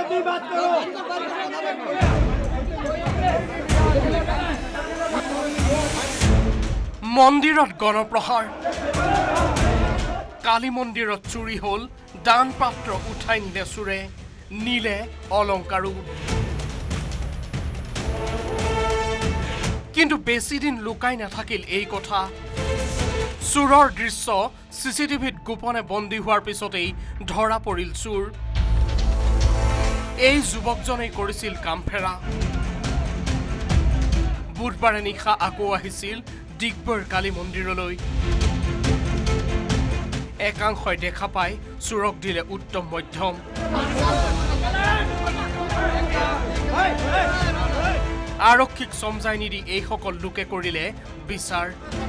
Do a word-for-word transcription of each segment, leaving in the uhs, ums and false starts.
মন্দিৰত গণপ্ৰহাৰ কালী মন্দিৰত চুৰি হল দান পাত্ৰ উঠাই নিলে চুৰে নীলে অলংকাৰো কিন্তু বেছি দিন লুকাই নাথাকিল এই কথা চুৰৰ দৃশ্য চিচিটিভিত গোপনে বন্দী হোৱাৰ পিছতেই ধৰা পৰিল চুৰ এই যুৱকজনেই কৰিছিল কামফেৰা বুধবাৰে নিশা আকৌ আহিছিল ডিগবৈৰ কালী মন্দিৰলৈ একাংশই দেখা পাই চুৰক দিলে উত্তম মধ্যম আৰক্ষীক সমজাই নিদি এই সকল লোকে কৰিলে বিচাৰ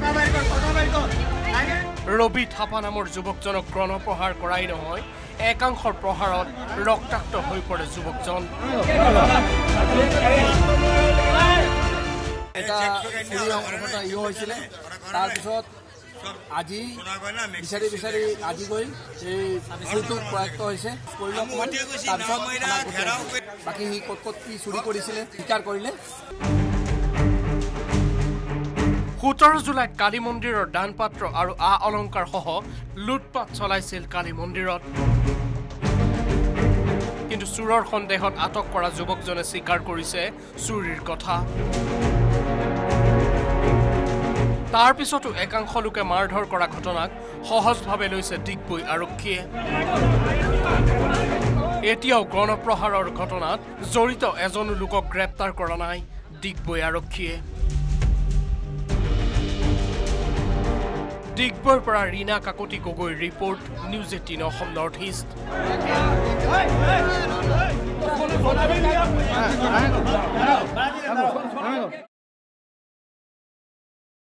ৰবি থাপা নামৰ যুৱকজনক গণপ্ৰহাৰ কৰাই নহয় একাংশৰ প্ৰহাৰত ৰক্তাক্ত হৈ পৰে যুৱকজন এটা ঘটনা ইয়ে হৈছিলে তাৰপিছত আজি বিচাৰি বিচাৰি আজি গৈ এই চুৰটো প্ৰয়াক্ত হৈছে কৰিলে অকণমান তাৰপিছত বাকী সি ক'ত ক'ত কি চুৰি কৰিছিলে স্বীকাৰ কৰিলে সোতৰ জুলাইত কালী মন্দিৰৰ দান পাত্ৰ আৰু আ অলংকাৰ সহ লুটপাট চলাইছিল কালী মন্দিৰত কিন্তু চুৰৰ সন্দেহত আটক কৰা যুৱকজনে স্বীকাৰ কৰিছে চুৰিৰ কথা তাৰ পিছতো একাংশ লোকে মাৰধৰ কৰা ঘটনাক সহজভাৱে লৈছে ডিগবৈ আৰক্ষীয়ে এতিয়াও গণপ্ৰহাৰৰ ঘটনাত জড়িত এজনো লোকক গ্ৰেপ্তাৰ কৰা নাই ডিগবৈ আৰক্ষীয়ে ডিগবৈৰ পৰা ৰীনা কাকতি গগৈৰ report news eighteen Assam north east